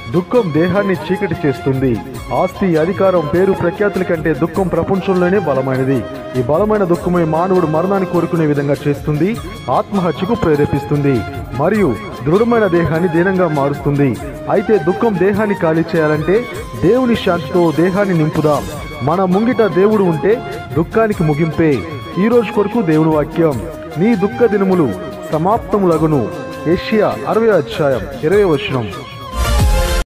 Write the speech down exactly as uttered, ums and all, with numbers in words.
దుఃఖం దేహాన్ని చీకటి చేస్తుంది. ఆస్తి, అధికారం, పేరు, ప్రఖ్యాతుల కంటే దుఃఖం ప్రపంచంలోనే బలమైనది. ఈ బలమైన దుఃఖమే మానవుడు మరణాన్ని కోరుకునే విధంగా చేస్తుంది, ఆత్మహత్యకు ప్రేరేపిస్తుంది మరియు దృఢమైన దేహాన్ని దీనంగా మారుస్తుంది. అయితే దుఃఖం దేహాన్ని ఖాళీ చేయాలంటే దేవుని శాంతితో దేహాన్ని నింపుదాం. మన ముంగిట దేవుడు ఉంటే దుఃఖానికి ముగింపే. ఈ రోజు కొరకు దేవుని వాక్యం, నీ దుఃఖ దినములు సమాప్తములగును. యెషయా అరవై అధ్యాయం ఇరవై వచనం.